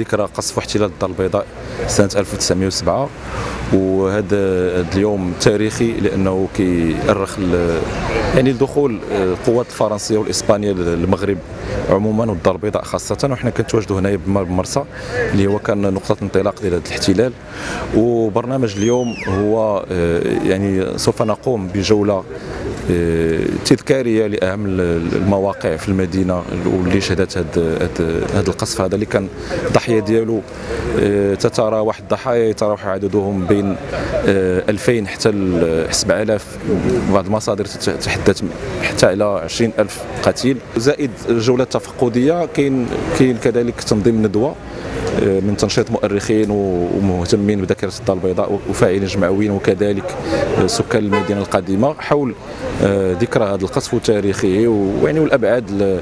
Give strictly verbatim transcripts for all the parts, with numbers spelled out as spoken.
ذكرى قصف واحتلال الدار البيضاء سنة ألف وتسعمائة وسبعة، وهذا اليوم تاريخي لأنه كيؤرخ يعني لدخول القوات الفرنسية والإسبانية للمغرب عموما والدار البيضاء خاصة، وحنا كنتواجدوا هنايا بمرسى اللي هو كان نقطة انطلاق ديال هذا الاحتلال. وبرنامج اليوم هو يعني سوف نقوم بجولة تذكاريه لاهم المواقع في المدينه واللي شهدت هذا هذا القصف هذا اللي كان الضحيه ديالو تتراوح الضحايا يتراوح عددهم بين ألفين حتى سبعة آلاف، بعض المصادر تتحدث حتى على عشرين ألف قتيل. زائد جوله تفقديه كاين كاين كذلك تنظيم ندوه من تنشيط مؤرخين ومهتمين بذاكره الدار البيضاء وفاعلين جمعويين وكذلك سكان المدينه القديمه حول ذكرى هذا القصف وتاريخه ويعني والابعاد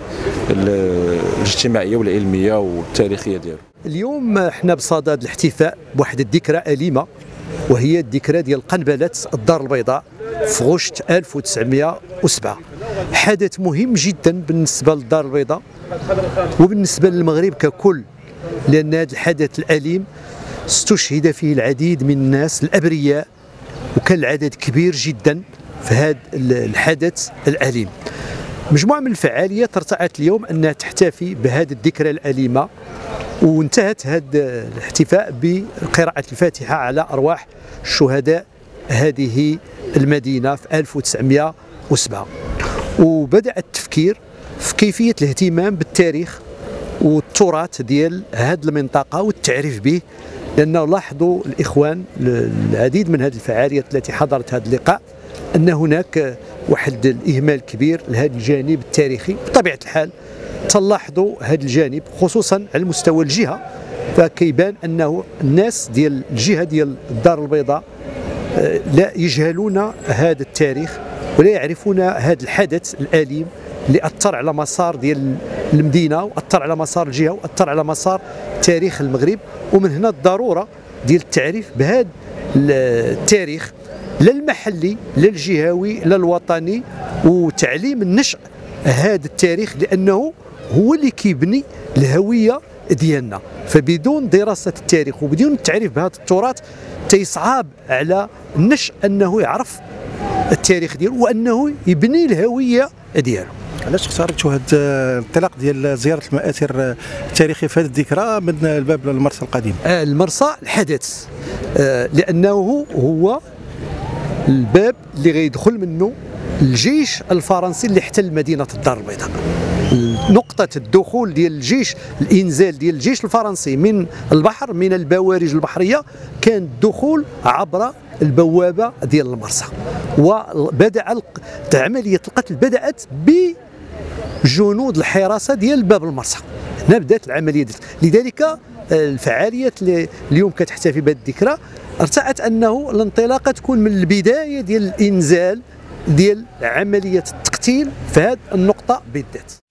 الاجتماعيه والعلميه والتاريخيه ديالو. اليوم احنا بصدد الاحتفاء بواحد الذكرى اليمه، وهي الذكرى ديال قنبله الدار البيضاء في غشت ألف وتسعمائة وسبعة. حدث مهم جدا بالنسبه للدار البيضاء وبالنسبه للمغرب ككل، لأن هذا الحدث الأليم استشهد فيه العديد من الناس الأبرياء، وكان العدد كبير جدا في هذا الحدث الأليم. مجموعة من الفعاليات ارتأت اليوم أنها تحتفي بهذه الذكرى الأليمة، وانتهت هذا الاحتفاء بقراءة الفاتحة على أرواح شهداء هذه المدينة في ألف وتسعمائة وسبعة. وبدأ التفكير في كيفية الاهتمام بالتاريخ والتراث ديال هذه المنطقة والتعريف به، لأنه لاحظوا الإخوان العديد من هذه الفعاليات التي حضرت هذا اللقاء أن هناك واحد الإهمال كبير لهذا الجانب التاريخي. بطبيعة الحال تلاحظوا هذا الجانب خصوصا على مستوى الجهة، فكيبان أنه الناس ديال الجهة ديال الدار البيضاء لا يجهلون هذا التاريخ ولا يعرفون هذا الحدث الأليم اللي أثر على مسار ديال المدينة وأثر على مسار الجهة وأثر على مسار تاريخ المغرب. ومن هنا الضرورة ديال التعريف بهذا التاريخ لا المحلي لا الجهوي لا الوطني، وتعليم النشء هذا التاريخ لأنه هو اللي كيبني الهوية ديالنا. فبدون دراسة التاريخ وبدون التعريف بهذا التراث تيصعب على النشء أنه يعرف التاريخ ديالو وأنه يبني الهوية ديالو. علاش اختاريتوا هذا الانطلاق ديال زياره المآثر التاريخيه في هذه الذكرى من الباب المرسى القديم؟ آه المرسى الحدث، آه لانه هو الباب اللي غيدخل منه الجيش الفرنسي اللي احتل مدينه الدار البيضاء. نقطة الدخول ديال الجيش، الإنزال ديال الجيش الفرنسي من البحر من البوارج البحرية كان الدخول عبر البوابة ديال المرسى، وبدأ عملية القتل بدأت بجنود الحراسة ديال باب المرسى. هنا بدأت العملية ديال. لذلك الفعاليات اللي اليوم كتحتفي بهذه الذكرى ارتأت أنه الانطلاقة تكون من البداية ديال الإنزال ديال عملية التقتيل في هذه النقطة بالذات.